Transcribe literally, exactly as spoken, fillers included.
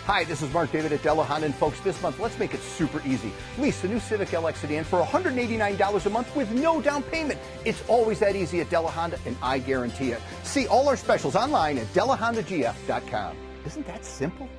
Hi, this is Mark David at Della Honda, and folks, this month, let's make it super easy. Lease the new Civic L X sedan for one hundred eighty-nine dollars a month with no down payment. It's always that easy at Della Honda, and I guarantee it. See all our specials online at Della Honda G F dot com. Isn't that simple?